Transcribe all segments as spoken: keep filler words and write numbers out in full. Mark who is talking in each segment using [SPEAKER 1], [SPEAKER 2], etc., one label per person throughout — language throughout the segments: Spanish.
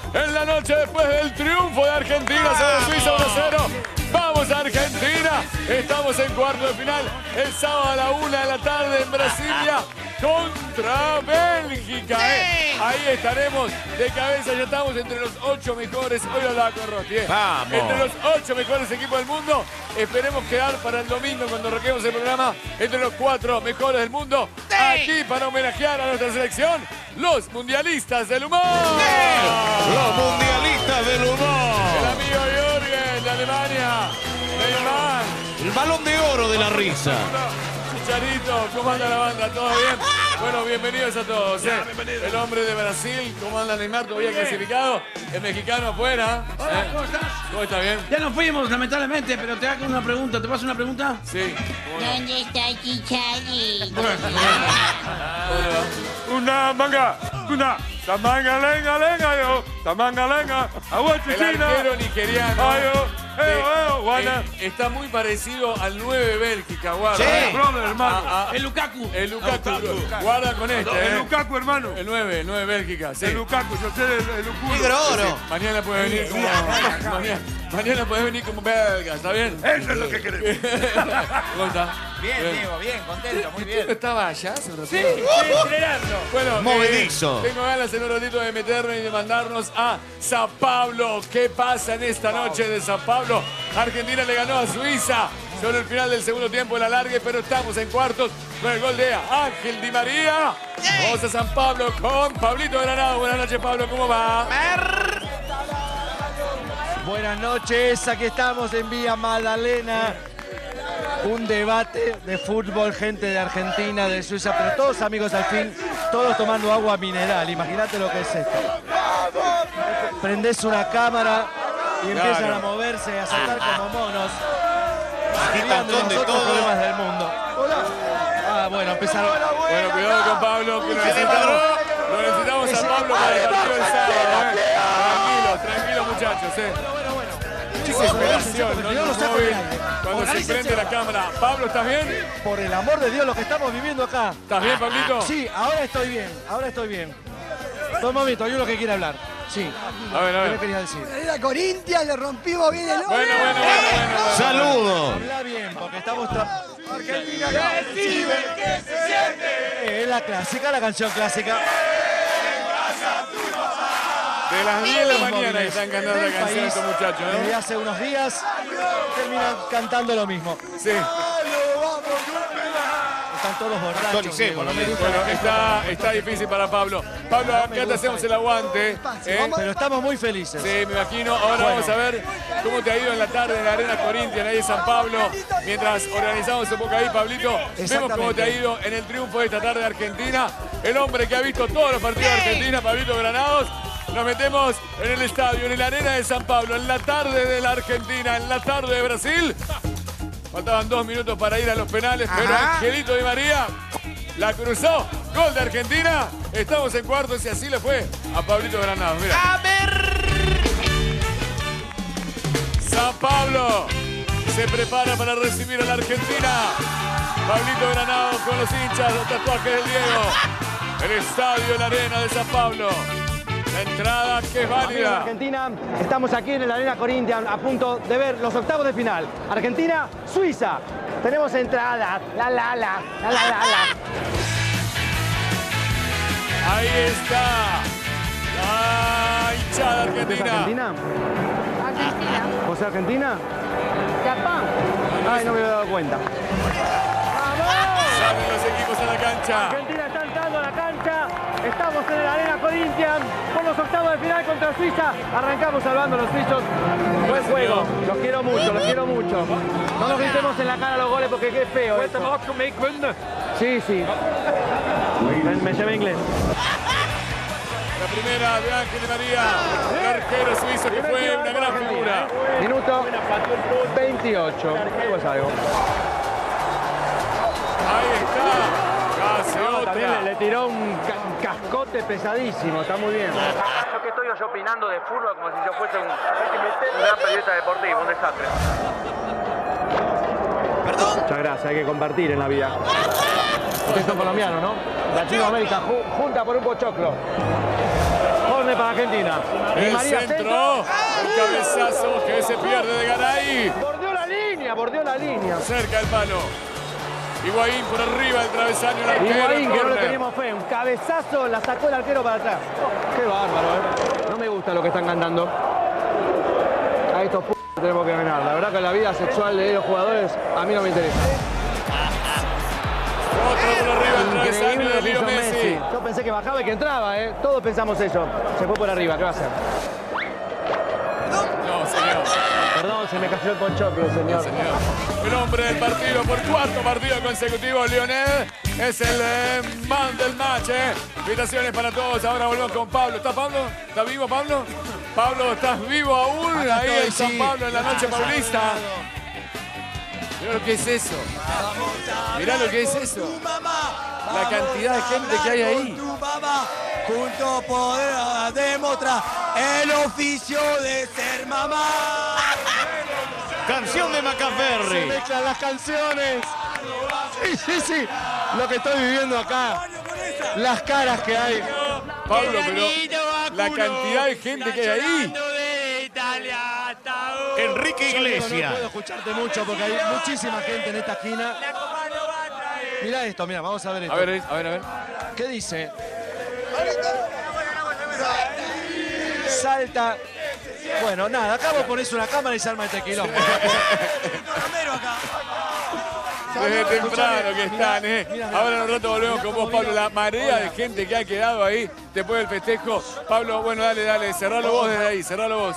[SPEAKER 1] en la noche después del triunfo de Argentina sobre Suiza uno cero. ¡Vamos Argentina! Estamos en cuarto de final el sábado a la una de la tarde en Brasilia contra Bélgica. ¿eh? Ahí estaremos de cabeza, ya estamos entre los ocho mejores. Hoy lo hablaba con Rotti. ¿eh?
[SPEAKER 2] Vamos.
[SPEAKER 1] Entre los ocho mejores equipos del mundo. Esperemos quedar para el domingo cuando arranquemos el programa entre los cuatro mejores del mundo.
[SPEAKER 2] Sí.
[SPEAKER 1] Aquí para homenajear a nuestra selección, los mundialistas del humor.
[SPEAKER 2] Sí. Los mundialistas del humor.
[SPEAKER 1] El amigo Jürgen de Alemania. Neymar.
[SPEAKER 2] El balón de oro de la risa.
[SPEAKER 1] Chicharito, ¿cómo anda la banda? ¿Todo bien? Bueno, bienvenidos a todos. ¿eh? El hombre de Brasil, ¿cómo anda Neymar? ¿Todavía clasificado? El mexicano afuera.
[SPEAKER 3] Hola,
[SPEAKER 1] ¿eh?
[SPEAKER 3] ¿cómo estás?
[SPEAKER 1] ¿Cómo está bien?
[SPEAKER 3] Ya nos fuimos, lamentablemente, pero te hago una pregunta. ¿Te paso una pregunta?
[SPEAKER 1] Sí. Bueno.
[SPEAKER 4] ¿Dónde está Chicharito?
[SPEAKER 5] Una manga, una tamanga lenga lenga yo, tamanga lenga, agua
[SPEAKER 1] El
[SPEAKER 5] chichina.
[SPEAKER 1] arquero nigeriano.
[SPEAKER 5] Ayo,
[SPEAKER 1] que,
[SPEAKER 5] eo, eo, guana.
[SPEAKER 1] eh, está muy parecido al nueve de Bélgica, guarda.
[SPEAKER 2] Sí.
[SPEAKER 1] ¿eh?
[SPEAKER 5] Brother, hermano.
[SPEAKER 1] Ah, ah,
[SPEAKER 3] El Lukaku.
[SPEAKER 1] el Lukaku.
[SPEAKER 5] Lukaku.
[SPEAKER 1] Guarda con este.
[SPEAKER 5] El
[SPEAKER 1] ¿eh?
[SPEAKER 5] Lukaku, hermano.
[SPEAKER 1] El nueve, el nueve de Bélgica, sí.
[SPEAKER 5] El Lukaku, yo sé el, el Lukaku.
[SPEAKER 2] Negro oro.
[SPEAKER 1] Mañana puede venir como... mañana, mañana puede venir como belga, ¿está bien?
[SPEAKER 5] Eso es lo que queremos.
[SPEAKER 1] ¿Cómo está?
[SPEAKER 6] Bien, Diego, bien, contento, muy
[SPEAKER 1] ¿Usted
[SPEAKER 6] bien.
[SPEAKER 1] no estaba allá hace un ratito?
[SPEAKER 3] Sí, estoy entrenando.
[SPEAKER 1] Bueno,
[SPEAKER 2] Movedizo.
[SPEAKER 1] eh, tengo ganas en un ratito de meternos y de mandarnos a Sao Paulo. ¿Qué pasa en esta noche de Sao Paulo? Argentina le ganó a Suiza sobre el final del segundo tiempo de la largue, pero estamos en cuartos con el gol de Ángel Di María. Vamos a San Pablo con Pablito Granado. Buenas noches, Pablo, ¿cómo va?
[SPEAKER 7] Buenas noches, aquí estamos en Villa Magdalena. Un debate de fútbol, gente de Argentina, de Suiza, pero todos amigos al fin, todos tomando agua mineral. Imagínate lo que es esto. Prendés una cámara y empiezan
[SPEAKER 1] Claro.
[SPEAKER 7] a moverse, a saltar como monos.
[SPEAKER 2] Agitan
[SPEAKER 7] Olvidando
[SPEAKER 2] de
[SPEAKER 7] los otros
[SPEAKER 2] todo.
[SPEAKER 7] problemas del mundo. Ah, bueno, empezaron.
[SPEAKER 1] Bueno, cuidado con Pablo, que lo necesitamos. Lo necesitamos a Pablo para el partido del sábado. ¿eh? Tranquilo, tranquilo, muchachos. ¿eh?
[SPEAKER 7] Chicos,
[SPEAKER 1] Desesperación, ¿no?
[SPEAKER 7] yo lo saco
[SPEAKER 1] Móvil.
[SPEAKER 7] de ahí.
[SPEAKER 1] Cuando se
[SPEAKER 7] Organícense.
[SPEAKER 1] prende la cámara. Pablo, ¿estás bien?
[SPEAKER 7] Por el amor de Dios, lo que estamos viviendo acá.
[SPEAKER 1] ¿Estás bien, Pablito?
[SPEAKER 7] Sí, ahora estoy bien, ahora estoy bien. Dos momentos, hay uno que quiere hablar. Sí.
[SPEAKER 1] A ver, a
[SPEAKER 7] ¿Qué me
[SPEAKER 1] ver.
[SPEAKER 7] querías decir?
[SPEAKER 8] La Corintia le rompimos bien el
[SPEAKER 1] Bueno, bueno, bueno, bueno, bueno.
[SPEAKER 2] Saludos.
[SPEAKER 7] Habla bien, porque estamos... tra-
[SPEAKER 8] Argentina.
[SPEAKER 7] Es la clásica, la canción clásica.
[SPEAKER 1] De las diez de la
[SPEAKER 7] Los
[SPEAKER 1] mañana
[SPEAKER 7] móviles
[SPEAKER 1] están cantando la
[SPEAKER 7] del
[SPEAKER 1] canción
[SPEAKER 7] país,
[SPEAKER 1] estos muchachos,
[SPEAKER 7] Desde
[SPEAKER 1] ¿no?
[SPEAKER 7] hace unos días terminan cantando lo mismo.
[SPEAKER 1] Sí.
[SPEAKER 7] Están todos borrachos.
[SPEAKER 2] Actualicemos,
[SPEAKER 7] Diego, no me gusta
[SPEAKER 1] Bueno,
[SPEAKER 7] la gente
[SPEAKER 1] está, está difícil para Pablo. Pablo, acá te hacemos el aguante. ¿eh?
[SPEAKER 7] Pero estamos muy felices.
[SPEAKER 1] Sí, me imagino. Ahora vamos a ver cómo te ha ido en la tarde en la Arena Corinthians, ahí en San Pablo. Mientras organizamos un poco ahí, Pablito, vemos cómo te ha ido en el triunfo de esta tarde de Argentina. El hombre que ha visto todos los partidos de Argentina, Pablito Granados. Nos metemos en el estadio, en la Arena de San Pablo, en la tarde de la Argentina, en la tarde de Brasil. Faltaban dos minutos para ir a los penales, pero Angelito Di María la cruzó. Gol de Argentina. Estamos en cuartos y así le fue a Pablito Granados. Mira.
[SPEAKER 2] A ver.
[SPEAKER 1] San Pablo se prepara para recibir a la Argentina. Pablito Granados con los hinchas, los tatuajes del Diego. El estadio, la Arena de San Pablo. La entrada que es válida.
[SPEAKER 7] Argentina, estamos aquí en la Arena Corinthians a punto de ver los octavos de final. Argentina, Suiza. Tenemos entrada. La la la, la la la la.
[SPEAKER 1] Ahí está. La hinchada argentina.
[SPEAKER 7] Argentina?
[SPEAKER 4] Argentina.
[SPEAKER 7] ¿Vos Argentina?
[SPEAKER 4] Japón.
[SPEAKER 7] Ay, no me había dado cuenta.
[SPEAKER 1] Salen los equipos a la cancha.
[SPEAKER 7] Argentina está entrando a la cancha. Estamos en la Arena Corinthians por los octavos de final contra Suiza. Arrancamos salvando a los suizos. Buen juego. Los quiero mucho, los quiero mucho. No nos gritemos en la cara los goles porque qué feo eso. Sí, sí. Me, me llevé inglés.
[SPEAKER 1] La primera de Ángel Di María, el arquero suizo que fue una gran figura.
[SPEAKER 7] Minuto veintiocho. Algo es algo.
[SPEAKER 1] Ahí está. Casi
[SPEAKER 7] También le,
[SPEAKER 1] otra.
[SPEAKER 7] le tiró un, ca un cascote pesadísimo. Está muy bien. Yo que estoy yo opinando de fútbol como si yo fuese un, un gran periodista deportivo. Un desastre.
[SPEAKER 2] Perdón.
[SPEAKER 7] Muchas gracias. Hay que compartir en la vida. Ustedes son colombianos, ¿no? Latinoamérica ju junta por un pochoclo. Jorge pone para Argentina. Di
[SPEAKER 1] El
[SPEAKER 7] María,
[SPEAKER 1] centro, el cabezazo que se pierde de Garay.
[SPEAKER 7] Bordeó la línea, bordeó la línea.
[SPEAKER 1] Cerca del palo. Higuaín por arriba del travesaño, el arquero.
[SPEAKER 7] Higuaín, que no le
[SPEAKER 1] córner.
[SPEAKER 7] teníamos fe. Un cabezazo, la sacó el arquero para atrás. Qué bárbaro, ¿eh? No me gusta lo que están cantando. A estos p*** tenemos que ganar. La verdad que la vida sexual de los jugadores a mí no me interesa.
[SPEAKER 1] Otro por arriba del travesaño
[SPEAKER 7] Increíble
[SPEAKER 1] de
[SPEAKER 7] lo que
[SPEAKER 1] Leo
[SPEAKER 7] hizo
[SPEAKER 1] Messi.
[SPEAKER 7] Messi. Yo pensé que bajaba y que entraba, ¿eh? Todos pensamos eso. Se fue por arriba, ¿qué va a hacer?
[SPEAKER 1] No, señor.
[SPEAKER 7] Perdón, se me cayó el ponchoclo, señor.
[SPEAKER 1] Señor. El hombre del partido por cuarto partido consecutivo, Lionel, es el eh, man del match. Eh. Invitaciones para todos. Ahora volvemos con Pablo. ¿Está Pablo? ¿Está vivo Pablo? Pablo, ¿estás vivo aún?
[SPEAKER 8] Acá
[SPEAKER 1] Ahí
[SPEAKER 8] estoy,
[SPEAKER 1] en San
[SPEAKER 8] sí.
[SPEAKER 1] Pablo, en la noche paulista. Mirá lo que es eso. Mirá lo que es eso. La cantidad de gente que hay ahí.
[SPEAKER 8] Tu mamá, juntos poder demostrar el oficio de ser mamá.
[SPEAKER 2] Canción de Macaferri.
[SPEAKER 7] Mezclan las canciones. Sí, sí, sí. Lo que estoy viviendo acá. Las caras que hay.
[SPEAKER 1] Pablo, pero la cantidad de gente que hay ahí.
[SPEAKER 2] Enrique
[SPEAKER 7] Yo digo,
[SPEAKER 2] Iglesias.
[SPEAKER 7] no puedo escucharte mucho porque hay muchísima gente en esta esquina. Mira esto, mira, vamos a ver esto.
[SPEAKER 1] A ver, a ver, a ver.
[SPEAKER 7] ¿Qué dice? Salta. Bueno, nada, acá vos ponés una cámara y se arma este quilombo.
[SPEAKER 1] Desde temprano que están, ¿eh? Ahora en un rato volvemos con vos, Pablo. La marea de gente que ha quedado ahí después del festejo. Pablo, bueno, dale, dale. Cerralo vos desde ahí, cerralo vos.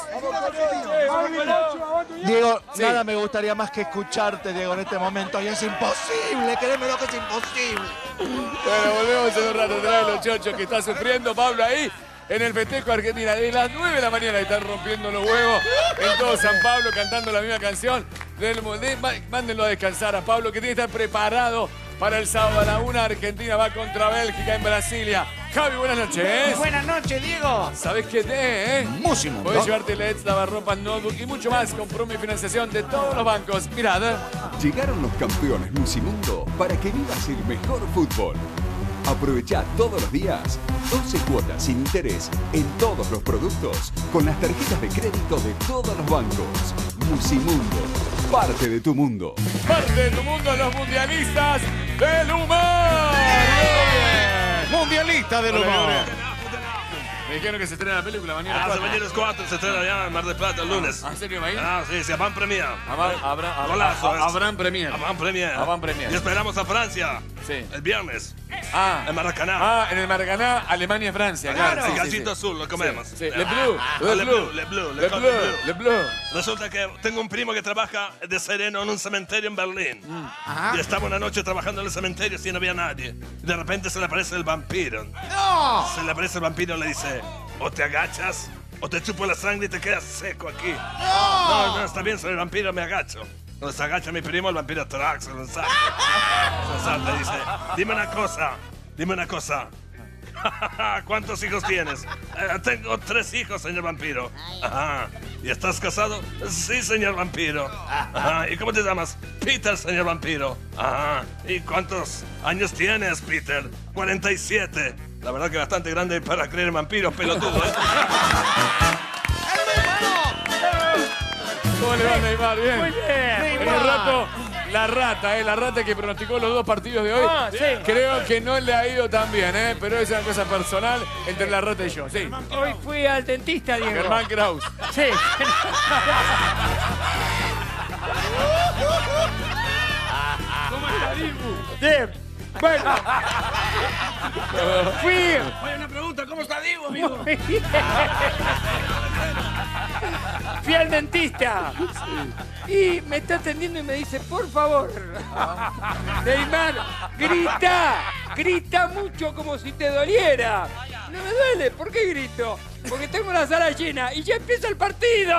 [SPEAKER 7] Diego,
[SPEAKER 1] Sí.
[SPEAKER 7] nada me gustaría más que escucharte, Diego, en este momento. Y es imposible, créemelo que es imposible.
[SPEAKER 1] Bueno, volvemos en un rato. Trae los chochos que está sufriendo Pablo ahí en el festejo de Argentina. De las nueve de la mañana están rompiendo los huevos en todo San Pablo cantando la misma canción. Del, de, mándenlo a descansar a Pablo, que tiene que estar preparado para el sábado a la una. Argentina va contra Bélgica en Brasilia. Javi, buenas noches.
[SPEAKER 6] Buenas noches, Diego.
[SPEAKER 1] ¿Sabés qué te, eh?
[SPEAKER 2] Músimo.
[SPEAKER 1] Podés llevarte L E Ds, lavarropas, notebook y mucho más con promo y financiación de todos los bancos. Mirad.
[SPEAKER 9] Llegaron los campeones Musimundo para que vivas el mejor fútbol. Aprovecha todos los días doce cuotas sin interés en todos los productos con las tarjetas de crédito de todos los bancos. Musimundo, parte de tu mundo.
[SPEAKER 1] Parte de tu mundo, los mundialistas del humor.
[SPEAKER 2] Mundialista del
[SPEAKER 1] Hola,
[SPEAKER 2] humor.
[SPEAKER 1] Gloria. Me dijeron que se estrena la película mañana.
[SPEAKER 5] Ah, se
[SPEAKER 1] cuatro.
[SPEAKER 5] mañana es cuatro, se estrena ya en Mar del Plata el lunes.
[SPEAKER 1] Ah, ¿en serio va a ir?
[SPEAKER 5] Ah, sí, se van premier.
[SPEAKER 1] Habrá, habrá, habrá,
[SPEAKER 5] Golazo, es.
[SPEAKER 1] habrán premier.
[SPEAKER 5] Avant premier.
[SPEAKER 1] Avant premier.
[SPEAKER 5] Y esperamos a Francia.
[SPEAKER 1] Sí.
[SPEAKER 5] El viernes.
[SPEAKER 1] Ah,
[SPEAKER 5] En Maracaná.
[SPEAKER 1] ah, en el Maracaná, Alemania, Francia. Claro,
[SPEAKER 5] el
[SPEAKER 1] sí, sí,
[SPEAKER 5] gallito
[SPEAKER 1] sí.
[SPEAKER 5] azul, lo comemos.
[SPEAKER 1] Sí, Le Bleu,
[SPEAKER 5] Ah,
[SPEAKER 1] Le Bleu,
[SPEAKER 5] Le Bleu,
[SPEAKER 1] Le
[SPEAKER 5] Le
[SPEAKER 1] Bleu,
[SPEAKER 5] Bleu.
[SPEAKER 1] Le Bleu.
[SPEAKER 5] Resulta que tengo un primo que trabaja de sereno en un cementerio en Berlín.
[SPEAKER 1] Mm.
[SPEAKER 5] Y estaba una noche trabajando en el cementerio y no había nadie. Y de repente se le aparece el vampiro.
[SPEAKER 8] ¡No!
[SPEAKER 5] Se le aparece el vampiro y le dice, o te agachas, o te chupo la sangre y te quedas seco aquí. No, no, está bien, soy el vampiro, me agacho. Cuando se agacha mi primo, el vampiro trax, se lo saca. Se salta y dice, dime una cosa, dime una cosa. ¿Cuántos hijos tienes? "Eh, tengo tres hijos, señor vampiro. Ajá. ¿Y estás casado? Sí, señor vampiro. Ajá. ¿Y cómo te llamas? Peter, señor vampiro. Ajá. ¿Y cuántos años tienes, Peter? cuarenta y siete. La verdad que bastante grande para creer en vampiros, pelotudo, ¿eh?
[SPEAKER 1] ¿Cómo le va, Neymar? Bien.
[SPEAKER 3] Muy bien.
[SPEAKER 1] En un rato, la rata, ¿eh? La rata que pronosticó los dos partidos de hoy.
[SPEAKER 3] Ah, sí.
[SPEAKER 1] Creo que no le ha ido tan bien, ¿eh? Pero es una cosa personal entre la rata y yo. Sí.
[SPEAKER 3] Hoy fui al dentista, Diego.
[SPEAKER 1] Germán Kraus.
[SPEAKER 3] Sí.
[SPEAKER 1] ¿Cómo está, Dibu?
[SPEAKER 3] Bien. Bueno. Fui. Oye, una pregunta, ¿cómo está Diego, amigo? Fui al dentista. Y me está atendiendo y me dice, por favor, Neymar, grita, grita mucho como si te doliera. No me duele, ¿por qué grito? Porque tengo la sala llena y ya empieza el partido.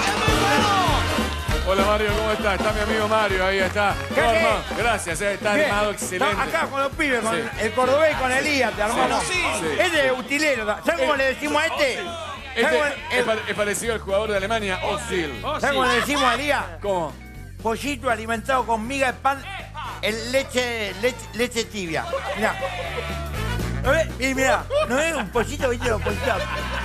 [SPEAKER 1] Hola, Mario, ¿cómo está? Está mi amigo Mario, ahí está.
[SPEAKER 10] ¿Qué,
[SPEAKER 1] ¿Cómo,
[SPEAKER 10] qué?
[SPEAKER 1] hermano? Gracias, eh, está
[SPEAKER 10] Bien.
[SPEAKER 1] armado excelente.
[SPEAKER 10] Estamos acá con los pibes, con
[SPEAKER 1] Sí.
[SPEAKER 10] el cordobés y con Elías, te armamos.
[SPEAKER 1] Sí, sí.
[SPEAKER 10] Este es utilero. ¿Sabes cómo le decimos a este? ¿Sabes
[SPEAKER 1] Este
[SPEAKER 10] cómo,
[SPEAKER 1] es,
[SPEAKER 10] el-
[SPEAKER 1] pa- es parecido al jugador de Alemania, Ozil.
[SPEAKER 10] ¿sabes cómo le decimos a Elías?
[SPEAKER 1] ¿Cómo?
[SPEAKER 10] Pollito alimentado con miga de pan en leche, leche, leche tibia. Mirá. ¿No ves? Y mira, ¿no es un pollito, viste? Un pollito.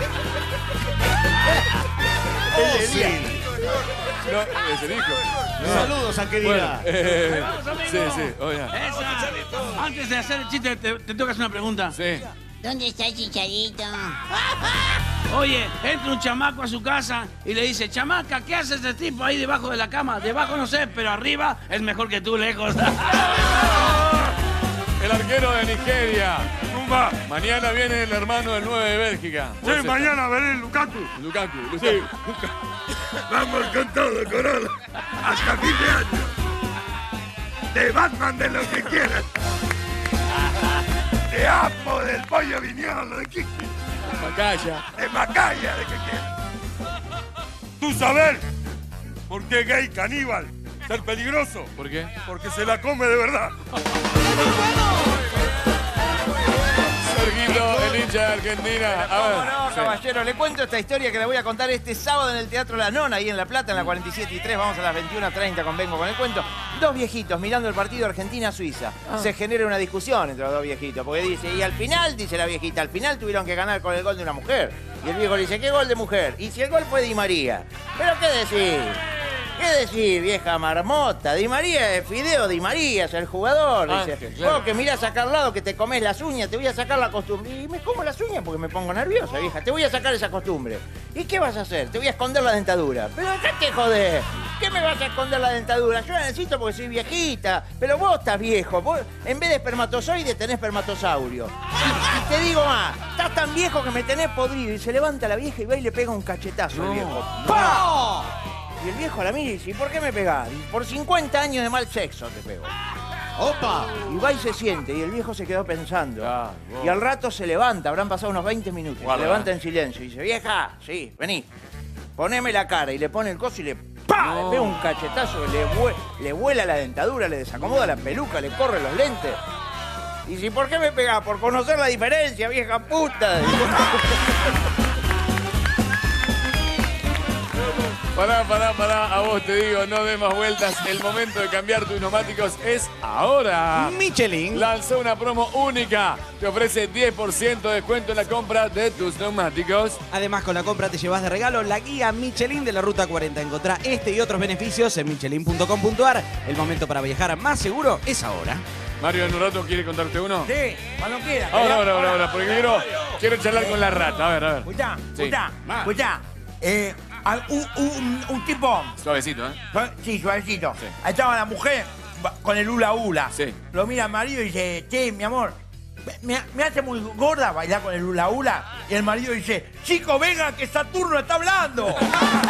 [SPEAKER 2] Oh, sí.
[SPEAKER 1] No, es el hijo. No.
[SPEAKER 2] Saludos a querida.
[SPEAKER 1] Bueno, eh, sí, sí, oiga.
[SPEAKER 6] Esa. Antes de hacer el chiste, te, te tengo que hacer una pregunta.
[SPEAKER 1] Sí.
[SPEAKER 4] ¿Dónde está Chicharito?
[SPEAKER 6] Oye, entra un chamaco a su casa y le dice, chamaca, ¿qué hace ese tipo ahí debajo de la cama? Debajo no sé, pero arriba es mejor que tú, lejos.
[SPEAKER 1] El arquero de Nigeria. Tumba. Mañana viene el hermano del nueve de Bélgica.
[SPEAKER 5] Sí, mañana veré Lukaku.
[SPEAKER 1] Lukaku. Lukaku.
[SPEAKER 5] Sí. Vamos con todo, Corona. Hasta fin de año. De Batman, de lo que quieras. De Apo, del pollo viñolo, de Kiki.
[SPEAKER 1] Macaya.
[SPEAKER 5] De Macaya, de que quieras. ¿Tú sabes por qué gay caníbal ser peligroso?
[SPEAKER 1] ¿Por qué?
[SPEAKER 5] Porque se la come de verdad.
[SPEAKER 1] Sergito, el hincha de Argentina. A ver.
[SPEAKER 10] ¿Cómo no,
[SPEAKER 1] Sí.
[SPEAKER 10] caballero? Le cuento esta historia que le voy a contar este sábado en el Teatro La Nona, ahí en La Plata, en la cuarenta y siete y tres. Vamos a las veintiuna treinta con Vengo con el cuento. Dos viejitos mirando el partido Argentina-Suiza.
[SPEAKER 1] Ah.
[SPEAKER 10] Se genera una discusión entre los dos viejitos, porque dice, y al final, dice la viejita, al final tuvieron que ganar con el gol de una mujer. Y el viejo le dice, ¿qué gol de mujer? Y si el gol fue Di María. ¿Pero qué decir? ¿Qué decir, vieja marmota? Di María es Fideo, Di María es el jugador.
[SPEAKER 1] Ah,
[SPEAKER 10] Dice,
[SPEAKER 1] claro.
[SPEAKER 10] vos que mirás acá al lado que te comes las uñas, te voy a sacar la costumbre. Y me como las uñas porque me pongo nerviosa, vieja. Te voy a sacar esa costumbre. ¿Y qué vas a hacer? Te voy a esconder la dentadura. ¿Pero qué te jodés? ¿Qué me vas a esconder la dentadura? Yo la necesito porque soy viejita. Pero vos estás viejo. Vos, en vez de espermatozoide, tenés espermatosaurio. Y, y te digo más, estás tan viejo que me tenés podrido. Y se levanta la vieja y va y le pega un cachetazo al viejo. ¡Pah! Y el viejo la mira y dice, ¿y por qué me pegás? Y por cincuenta años de mal sexo te pego.
[SPEAKER 2] ¡Opa!
[SPEAKER 10] Y va y se siente, y el viejo se quedó pensando.
[SPEAKER 1] Ah, vos.
[SPEAKER 10] Y al rato se levanta, habrán pasado unos veinte minutos.
[SPEAKER 1] Guarda,
[SPEAKER 10] se levanta
[SPEAKER 1] eh.
[SPEAKER 10] en silencio y dice, vieja, sí, vení. Poneme la cara. Y le pone el coso y le ¡pah!
[SPEAKER 1] No.
[SPEAKER 10] Le pega un cachetazo, le, vue- le vuela la dentadura, le desacomoda la peluca, le corre los lentes. Y dice, ¿por qué me pegás? Por conocer la diferencia, vieja puta.
[SPEAKER 1] Pará, pará, pará. A vos te digo, no des más vueltas. El momento de cambiar tus neumáticos es ahora.
[SPEAKER 11] Michelin
[SPEAKER 1] Lanzó una promo única. Te ofrece diez por ciento de descuento en la compra de tus neumáticos.
[SPEAKER 11] Además, con la compra te llevas de regalo la guía Michelin de la Ruta cuarenta. Encontrá este y otros beneficios en michelin punto com punto ar. El momento para viajar más seguro es ahora.
[SPEAKER 1] Mario, en un rato, ¿quiere contarte uno?
[SPEAKER 10] Sí, cuando quiera.
[SPEAKER 1] Ahora, ahora, ahora, ahora, porque quiero, quiero charlar con la rata. A ver, a ver.
[SPEAKER 10] Escuchá,
[SPEAKER 1] Sí.
[SPEAKER 10] escuchá, escuchá. Eh, al- un, un- un tipo,
[SPEAKER 1] Suavecito, ¿eh?
[SPEAKER 10] sue- sí, suavecito.
[SPEAKER 1] Sí.
[SPEAKER 10] Ahí estaba la mujer va- con el hula hula.
[SPEAKER 1] Sí.
[SPEAKER 10] Lo mira al marido y dice, che, mi amor, me, me hace muy gorda bailar con el hula hula. Y el marido dice, chico, venga, que Saturno está hablando.
[SPEAKER 2] No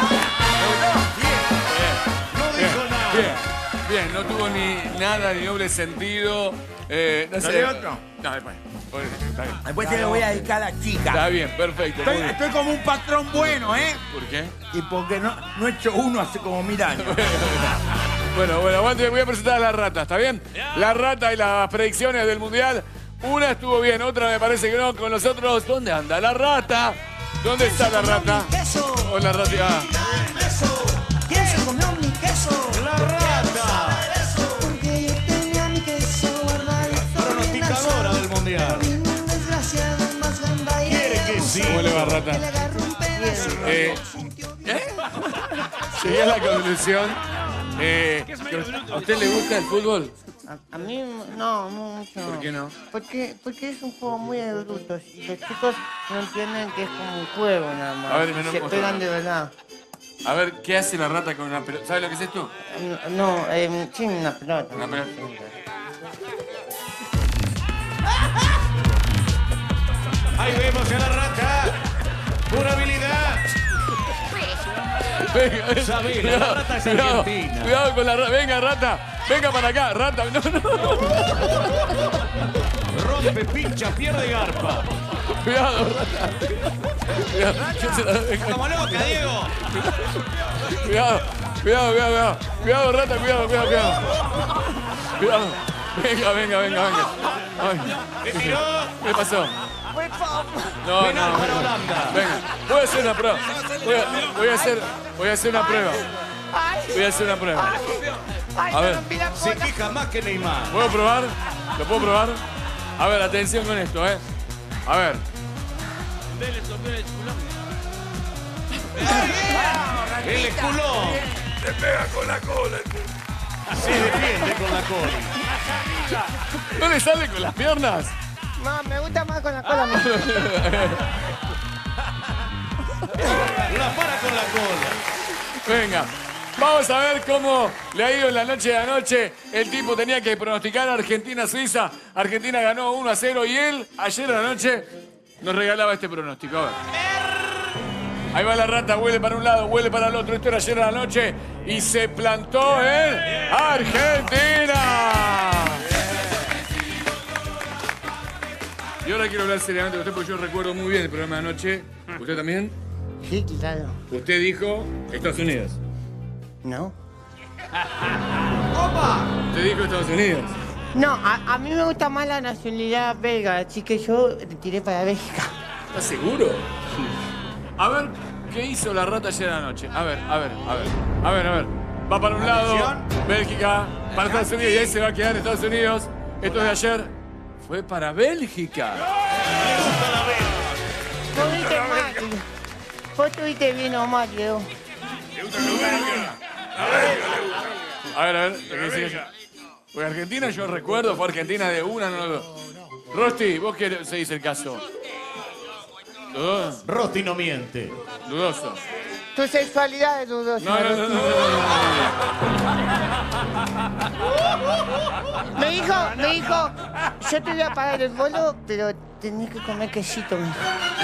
[SPEAKER 2] dijo nada.
[SPEAKER 1] Bien, bien, no tuvo ni nada, ni doble sentido. Eh, no
[SPEAKER 10] ¿Lo
[SPEAKER 1] sé.
[SPEAKER 10] lee otro?
[SPEAKER 1] No, después. Está bien.
[SPEAKER 10] Después se lo voy a dedicar a la chica.
[SPEAKER 1] Está bien, perfecto.
[SPEAKER 10] Estoy,
[SPEAKER 1] muy bien.
[SPEAKER 10] estoy como un patrón bueno, ¿eh?
[SPEAKER 1] ¿Por qué?
[SPEAKER 10] Y porque no, no he hecho uno hace como mil años.
[SPEAKER 1] Bueno, bueno, aguante, voy a presentar a la rata, ¿está bien? La rata y las predicciones del Mundial. Una estuvo bien, otra me parece que no. Con los otros, ¿dónde anda la rata? ¿Dónde está la rata? Hola, rata.
[SPEAKER 12] ¿Quién se comió mi queso?
[SPEAKER 2] ¡La rata!
[SPEAKER 12] Porque yo tenía mi queso guardadito.
[SPEAKER 2] Pronosticadora del Mundial.
[SPEAKER 12] Vino un desgraciado más gamballero.
[SPEAKER 2] Quiere que sí.
[SPEAKER 1] ¿Cómo le va, rata?
[SPEAKER 12] Que le agarró un pedazo.
[SPEAKER 1] Eh, ¿eh? Llegué a la conclusión. Eh, que ¿A usted le gusta el fútbol?
[SPEAKER 13] A, a mí no, mucho.
[SPEAKER 1] ¿Por qué no?
[SPEAKER 13] Porque, porque es un juego muy de adultos y los chicos no entienden que es como un juego nada más.
[SPEAKER 1] A ver, me lo
[SPEAKER 13] Se
[SPEAKER 1] muestra.
[SPEAKER 13] pegan de verdad.
[SPEAKER 1] A ver, ¿qué hace la rata con una pelota? ¿Sabes lo que es esto?
[SPEAKER 13] No, eh, sí, una pelota.
[SPEAKER 1] Una pelota.
[SPEAKER 2] Ahí vemos a la rata. Una habilidad.
[SPEAKER 1] Venga, venga.
[SPEAKER 2] Sabela, la rata es
[SPEAKER 1] cuidado,
[SPEAKER 2] argentina.
[SPEAKER 1] cuidado con la rata. Venga, rata. Venga para acá, rata. No, no.
[SPEAKER 2] Rompe, pincha, pierde garpa.
[SPEAKER 1] Cuidado, rata. Cuidado. ¿Quién se la- venga.
[SPEAKER 11] ¡Como loca, Diego!
[SPEAKER 1] Cuidado, cuidado, cuidado, cuidado. Cuidado, rata, cuidado, cuidado, cuidado. Cuidado. Venga, venga, venga, venga. Ay.
[SPEAKER 2] ¿Qué tiró?
[SPEAKER 1] ¿Qué pasó?
[SPEAKER 13] Fue pop.
[SPEAKER 1] No,
[SPEAKER 2] Penal
[SPEAKER 1] no,
[SPEAKER 2] para
[SPEAKER 1] no.
[SPEAKER 2] Holanda.
[SPEAKER 1] Venga, voy a hacer una prueba. Voy a, voy a hacer, voy a hacer una prueba. Voy a hacer una prueba. A ver,
[SPEAKER 2] Se queja más que Neymar.
[SPEAKER 1] ¿puedo probar? ¿Lo puedo probar? A ver, atención con esto, ¿eh? A ver.
[SPEAKER 6] Vélez sopló el culón.
[SPEAKER 2] El esculón.
[SPEAKER 5] Te pega con la cola.
[SPEAKER 2] Se defiende con la cola.
[SPEAKER 1] ¿No le sale con las piernas?
[SPEAKER 13] No, me gusta más con la cola.
[SPEAKER 2] La para con la cola.
[SPEAKER 1] Venga. Vamos a ver cómo le ha ido en la noche de anoche. El tipo tenía que pronosticar a Argentina-Suiza. Argentina ganó uno a cero y él, ayer a la noche, nos regalaba este pronóstico. A ver. Ahí va la rata, huele para un lado, huele para el otro. Esto era ayer a la noche y se plantó en Argentina. Y ahora quiero hablar seriamente con usted porque yo recuerdo muy bien el programa de anoche. ¿Usted también?
[SPEAKER 13] Sí, claro.
[SPEAKER 1] Usted dijo Estados Unidos.
[SPEAKER 13] ¿No?
[SPEAKER 1] Usted dijo Estados Unidos.
[SPEAKER 13] No, a, a mí me gusta más la nacionalidad belga, así que yo tiré para Bélgica.
[SPEAKER 1] ¿Estás seguro? A ver, ¿qué hizo la rata ayer a la noche? A ver, a ver, a ver. A ver, a ver. Va para un lado, Bélgica, para Estados Unidos y ahí se va a quedar Estados Unidos. Esto de ayer fue para Bélgica.
[SPEAKER 13] Vos viste mal. Vos tuviste bien o mal, Diego.
[SPEAKER 1] A ver, a ver. ¿qué dice ella? Porque Argentina, yo recuerdo, fue Argentina de una, no, no. Rosti, ¿vos qué se dice el caso? ¿Dudoso?
[SPEAKER 2] Rosti no miente.
[SPEAKER 1] Dudoso.
[SPEAKER 13] Tu sexualidad es dudosa.
[SPEAKER 1] No, no, no, no, no.
[SPEAKER 13] Me dijo, me dijo, yo te voy a pagar el bolo, pero tenés que comer quesito, me dijo.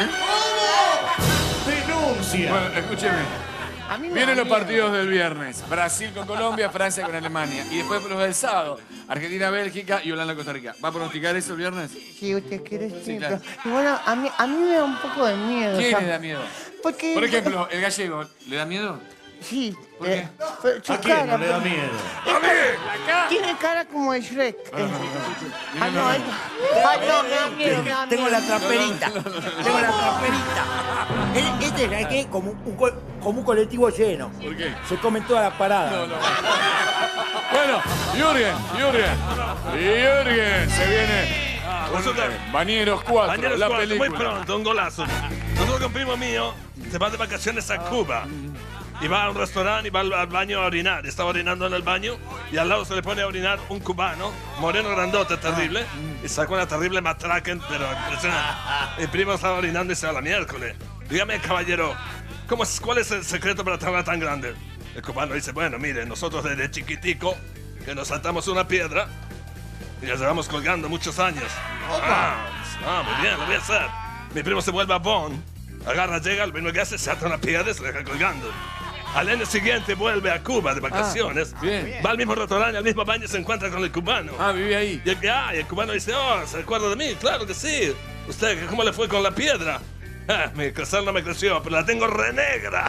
[SPEAKER 2] Denuncia.
[SPEAKER 1] Bueno, escúcheme.
[SPEAKER 13] A mí me
[SPEAKER 1] Vienen
[SPEAKER 13] da
[SPEAKER 1] los
[SPEAKER 13] miedo.
[SPEAKER 1] partidos del viernes. Brasil con Colombia, Francia con Alemania. Y después los del sábado. Argentina, Bélgica y Holanda, Costa Rica. ¿Va a pronosticar eso el viernes?
[SPEAKER 13] Si usted quiere, sí.
[SPEAKER 1] Sí, claro.
[SPEAKER 13] pero- y bueno, a mí, a mí me da un poco de miedo.
[SPEAKER 1] ¿Quién
[SPEAKER 13] o sea,
[SPEAKER 1] le da miedo?
[SPEAKER 13] Porque...
[SPEAKER 1] Por ejemplo, el gallego, ¿le da miedo?
[SPEAKER 13] Sí.
[SPEAKER 1] ¿Por
[SPEAKER 13] eh,
[SPEAKER 1] qué?
[SPEAKER 13] pero su
[SPEAKER 2] ¿A quién
[SPEAKER 13] cara,
[SPEAKER 2] no le da
[SPEAKER 13] pero-
[SPEAKER 2] miedo?
[SPEAKER 13] Tiene cara como de Shrek.
[SPEAKER 1] Ah,
[SPEAKER 13] eh.
[SPEAKER 1] no, no, no.
[SPEAKER 13] Ah, no, ay, ay, no, me da miedo, me da
[SPEAKER 10] Tengo
[SPEAKER 13] miedo.
[SPEAKER 10] la traperita. Tengo la traperita. El- Este es que como un, co- como un colectivo lleno.
[SPEAKER 1] ¿Por qué?
[SPEAKER 10] Se comen todas las paradas.
[SPEAKER 1] No, no. Bueno, Jürgen, Jürgen. Jürgen, se viene.
[SPEAKER 5] Resulta-
[SPEAKER 1] Bañeros cuatro,
[SPEAKER 5] Bañeros
[SPEAKER 1] la
[SPEAKER 5] cuatro,
[SPEAKER 1] película.
[SPEAKER 5] muy pronto, un golazo. Nosotros con un primo mío se va de vacaciones a Cuba. Y va a un restaurante y va al, al baño a orinar. Estaba orinando en el baño y al lado se le pone a orinar un cubano, moreno grandote, terrible. Y sacó una terrible matraca, pero impresionante. Mi primo estaba orinando y se va a la miércoles. Dígame, caballero, ¿cómo es, ¿cuál es el secreto para tenerla tan grande? El cubano dice, bueno, mire, nosotros desde chiquitico que nos saltamos una piedra y la llevamos colgando muchos años. Ah, ah, muy bien, lo voy a hacer. Mi primo se vuelve a Bonn, agarra, llega, lo mismo que hace, se ata una piedra y se deja colgando. Al año siguiente vuelve a Cuba de vacaciones,
[SPEAKER 1] Ah, bien.
[SPEAKER 5] va al mismo restaurante, al mismo baño y se encuentra con el cubano.
[SPEAKER 1] Ah, vive ahí.
[SPEAKER 5] Y el, ah, y el cubano dice, oh, ¿se acuerda de mí? Claro que sí. ¿Usted cómo le fue con la piedra? Ah, mi crecer no me creció, pero la tengo re negra.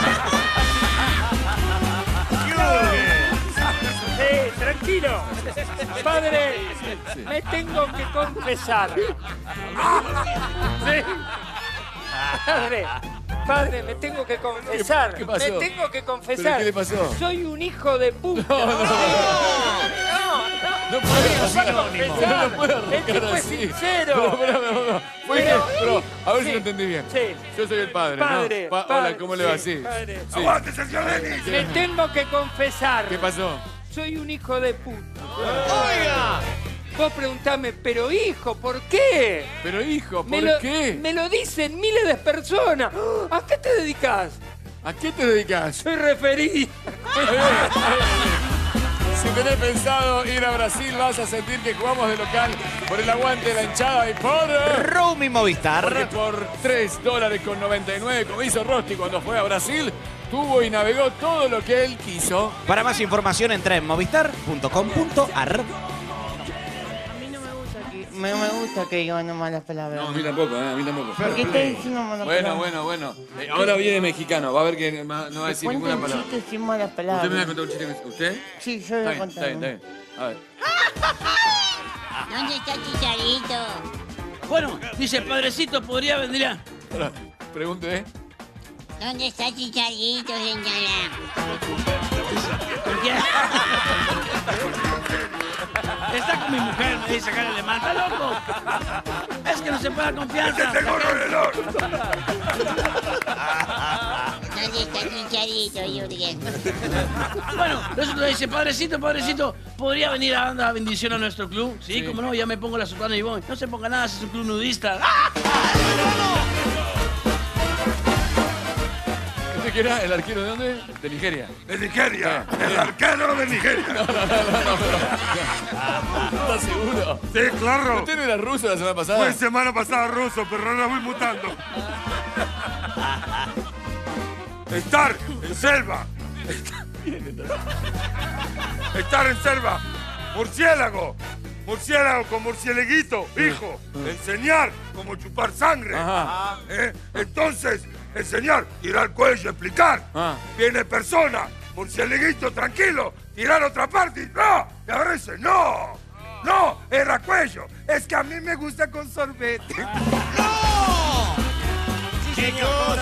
[SPEAKER 3] Sí, tranquilo. Padre, me tengo que confesar. Sí. Padre, padre, me tengo que confesar.
[SPEAKER 1] ¿Qué- qué pasó?
[SPEAKER 3] Me tengo que confesar.
[SPEAKER 1] ¿Pero qué le pasó?
[SPEAKER 3] Soy un hijo de puta.
[SPEAKER 1] No, no, no. No puede
[SPEAKER 3] Confesar.
[SPEAKER 1] no puede
[SPEAKER 3] Este
[SPEAKER 1] arrancar
[SPEAKER 3] fue
[SPEAKER 1] así.
[SPEAKER 3] sincero.
[SPEAKER 1] No, espera, no, no. Fue
[SPEAKER 3] Pero-
[SPEAKER 1] que- pero, a ver si
[SPEAKER 3] Sí.
[SPEAKER 1] lo entendí bien.
[SPEAKER 3] Sí.
[SPEAKER 1] Yo soy el padre,
[SPEAKER 3] Padre,
[SPEAKER 1] ¿no? Pa-
[SPEAKER 3] padre,
[SPEAKER 1] Hola, ¿cómo le va?
[SPEAKER 3] sí,
[SPEAKER 1] Sí.
[SPEAKER 3] padre.
[SPEAKER 1] Sí.
[SPEAKER 5] ¡Aguante, Sergio Denis!
[SPEAKER 3] Me tengo que confesar.
[SPEAKER 1] ¿Qué pasó?
[SPEAKER 3] Soy un hijo de puta. ¡Oiga! Vos preguntame, pero hijo, ¿por qué?
[SPEAKER 1] Pero hijo, ¿por
[SPEAKER 3] Me lo,
[SPEAKER 1] qué?
[SPEAKER 3] me lo dicen miles de personas. ¿A qué te dedicas?
[SPEAKER 1] ¿A qué te dedicas?
[SPEAKER 3] Soy referí.
[SPEAKER 1] Si tenés pensado ir a Brasil, vas a sentir que jugamos de local por el aguante de la hinchada y por...
[SPEAKER 11] Roaming Movistar.
[SPEAKER 1] Porque por tres dólares con noventa y nueve, como hizo Rosti cuando fue a Brasil, tuvo y navegó todo lo que él quiso.
[SPEAKER 11] Para más información entra en movistar punto com punto ar.
[SPEAKER 13] A mí no me gusta que, me, me gusta que digan malas palabras.
[SPEAKER 1] No, a mí tampoco, eh, a mí tampoco.
[SPEAKER 13] ¿Por qué estás diciendo malas
[SPEAKER 1] Bueno,
[SPEAKER 13] palabras?
[SPEAKER 1] bueno, bueno. Eh, ahora viene mexicano, va a ver que ma- no va a decir ninguna
[SPEAKER 13] Cuenten
[SPEAKER 1] palabra.
[SPEAKER 13] chistes sin malas palabras.
[SPEAKER 1] ¿Usted me va a contar un chiste? ¿Usted?
[SPEAKER 13] Sí, yo voy
[SPEAKER 1] Está
[SPEAKER 13] a
[SPEAKER 1] bien,
[SPEAKER 13] contar.
[SPEAKER 1] está bien, está bien. A ver.
[SPEAKER 4] ¿Dónde está Chicharito?
[SPEAKER 6] Bueno, dice, padrecito, podría vendría.
[SPEAKER 1] Ahora, pregunte, ¿eh?
[SPEAKER 4] ¿Dónde está Chicharito, señora?
[SPEAKER 6] Está con mi mujer, me dice Karen Alemán. ¿Está loco? Es que no se puede dar confianza.
[SPEAKER 14] ¡Este tengo reloj!
[SPEAKER 4] ¿Dónde está Chicharito, Jürgen?
[SPEAKER 6] Bueno, nosotros dice, padrecito, padrecito, ¿podría venir a dar la bendición a nuestro club? Sí, sí. Como no, ya me pongo la sotana y voy. No se ponga nada, si es un club nudista. ¡Ah!
[SPEAKER 1] ¿Usted que era el arquero de dónde? De Nigeria.
[SPEAKER 14] ¡De Nigeria! ¿Qué? ¡El arquero de Nigeria!
[SPEAKER 1] No, no, no, no, no. ¿Estás seguro?
[SPEAKER 14] Sí, claro.
[SPEAKER 1] ¿Usted no era ruso la semana pasada?
[SPEAKER 14] Fue semana pasada ruso, pero ahora voy mutando. Estar en selva. Estar en selva. Murciélago. Murciélago con murciélaguito, hijo. Enseñar como chupar sangre.
[SPEAKER 1] Ajá.
[SPEAKER 14] ¿Eh? Entonces, enseñar, tirar cuello, explicar.
[SPEAKER 1] Ah.
[SPEAKER 14] Viene persona, murciélaguito, tranquilo, tirar otra parte. ¡No! Y ahora dice, ¡no! ¡No! Era cuello. Es que a mí me gusta con sorbete.
[SPEAKER 10] ¡No! Sí, señor.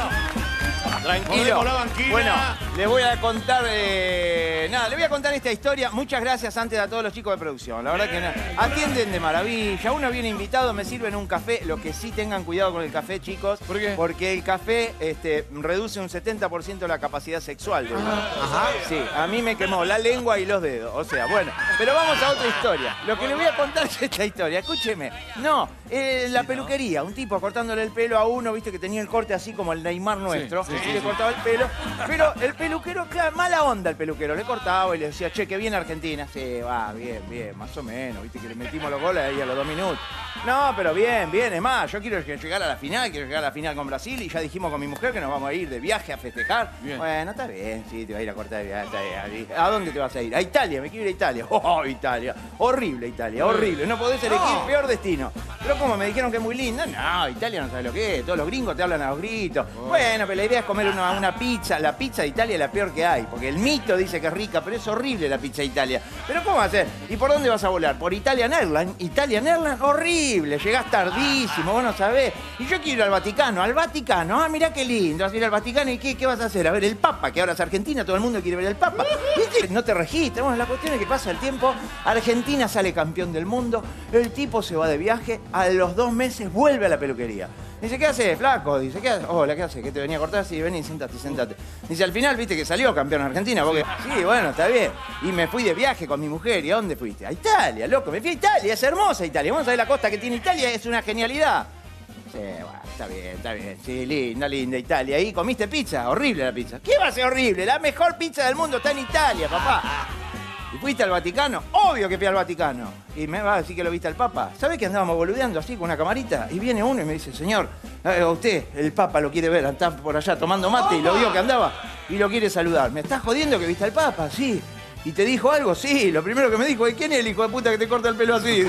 [SPEAKER 10] Tranquilo. Bueno, les voy a contar, eh, nada, les voy a contar esta historia. Muchas gracias antes a todos los chicos de producción. La verdad que no, atienden de maravilla. Uno viene invitado, me sirven un café. Lo que sí, tengan cuidado con el café, chicos.
[SPEAKER 1] ¿Por qué?
[SPEAKER 10] Porque el café este, reduce un setenta por ciento la capacidad sexual. De Ajá. Sí, a mí me quemó la lengua y los dedos. O sea, bueno. Pero vamos a otra historia. Lo que les voy a contar es esta historia. Escúcheme. No, eh, la peluquería. Un tipo cortándole el pelo a uno, viste, que tenía el corte así como el Neymar nuestro. Sí, sí, sí. Le cortaba el pelo, pero el peluquero, claro, mala onda el peluquero, le cortaba y le decía, che, que viene Argentina. Sí, va, bien, bien, más o menos, viste que le metimos los goles ahí a los dos minutos. No, pero bien, bien, es más, yo quiero llegar a la final, quiero llegar a la final con Brasil y ya dijimos con mi mujer que nos vamos a ir de viaje a festejar. Bien. Bueno, está bien, sí, te vas a ir a cortar de viaje, está bien. ¿A dónde te vas a ir? A Italia, me quiero ir a Italia. Oh, Italia, horrible Italia, horrible, no podés elegir no. peor destino. Pero como me dijeron que es muy linda, no, Italia no sabe lo que es, todos los gringos te hablan a los gritos. Oh. Bueno, pero la idea es comer una, una pizza, la pizza de Italia es la peor que hay, porque el mito dice que es rica, pero es horrible la pizza de Italia. Pero ¿cómo va a ser? ¿Y por dónde vas a volar? ¿Por Italian Airlines? Italian Airlines, horrible, llegás tardísimo, vos no sabés. Y yo quiero ir al Vaticano, al Vaticano, ah, mirá qué lindo, vas a ir al Vaticano y ¿qué, qué vas a hacer? A ver el Papa, que ahora es Argentina, todo el mundo quiere ver el Papa. ¿Viste? No te registras, bueno, la cuestión es que pasa el tiempo, Argentina sale campeón del mundo, el tipo se va de viaje, a los dos meses vuelve a la peluquería. Dice, ¿qué haces, flaco? Dice, ¿qué haces? Hola, ¿qué haces? ¿Qué te venía a cortar? Sí, vení, sentate, sentate. Dice, al final, viste que salió campeón Argentina, porque... Sí, bueno, está bien. Y me fui de viaje con mi mujer. ¿Y a dónde fuiste? A Italia, loco. Me fui a Italia, es hermosa Italia. Vamos a ver la costa que tiene Italia, es una genialidad. Sí, bueno, está bien, está bien. Sí, linda, linda Italia. ¿Y comiste pizza? Horrible la pizza. ¿Qué va a ser horrible? La mejor pizza del mundo está en Italia, papá. ¿Y fuiste al Vaticano? Obvio que fui al Vaticano. Y me va a decir que lo viste al Papa. ¿Sabés que andábamos boludeando así con una camarita? Y viene uno y me dice, señor, a usted, el Papa lo quiere ver, está por allá tomando mate y lo vio que andaba y lo quiere saludar. ¿Me estás jodiendo que viste al Papa? Sí. ¿Y te dijo algo? Sí. Lo primero que me dijo es, ¿quién es el hijo de puta que te corta el pelo así?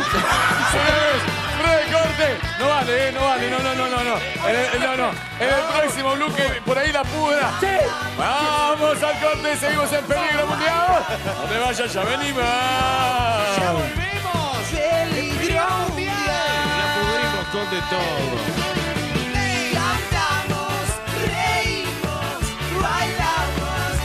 [SPEAKER 1] ¡Breve corte! No vale, ¿eh? No vale, no, no, no, no, no. En el, no, no. En el próximo bloque, por ahí la pudra.
[SPEAKER 3] ¡Sí!
[SPEAKER 1] Vamos al corte, seguimos en Peligro Mundial. No te vayas, ya venimos.
[SPEAKER 2] ¡Ya volvemos! ¡Peligro Mundial! La pudrimos con de todo.
[SPEAKER 12] Cantamos, reímos, bailamos.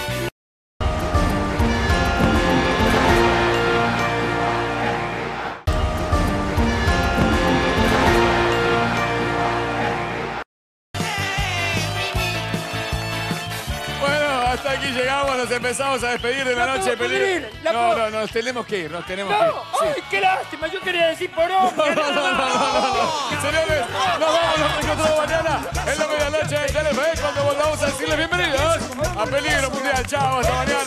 [SPEAKER 1] Hasta aquí llegamos, nos empezamos a despedir de la,
[SPEAKER 3] la
[SPEAKER 1] noche de Peligro.
[SPEAKER 3] La
[SPEAKER 1] no, no, no, nos tenemos que ir, nos tenemos
[SPEAKER 3] no,
[SPEAKER 1] que ir.
[SPEAKER 3] ¡Ay,
[SPEAKER 1] sí.
[SPEAKER 3] qué lástima! Yo quería decir por hombre.
[SPEAKER 1] No, no, no, no, no, no. Señores, nos vamos, nos encontramos mañana en la medianoche de Telefe cuando volvamos a decirles bienvenidos a Peligro Mundial. Chao, hasta mañana.